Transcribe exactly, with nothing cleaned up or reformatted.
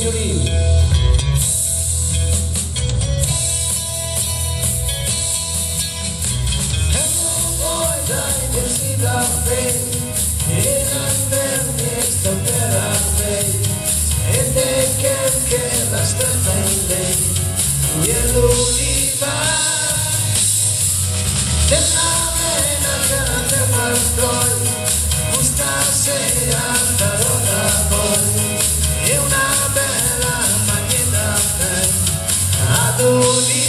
violini. E poi dai vestita fredda e l'anverni sta per a lei e te che che la stessa in lei e l'univa della mena grande martoi questa sera sarò da voi e una bella magneta ad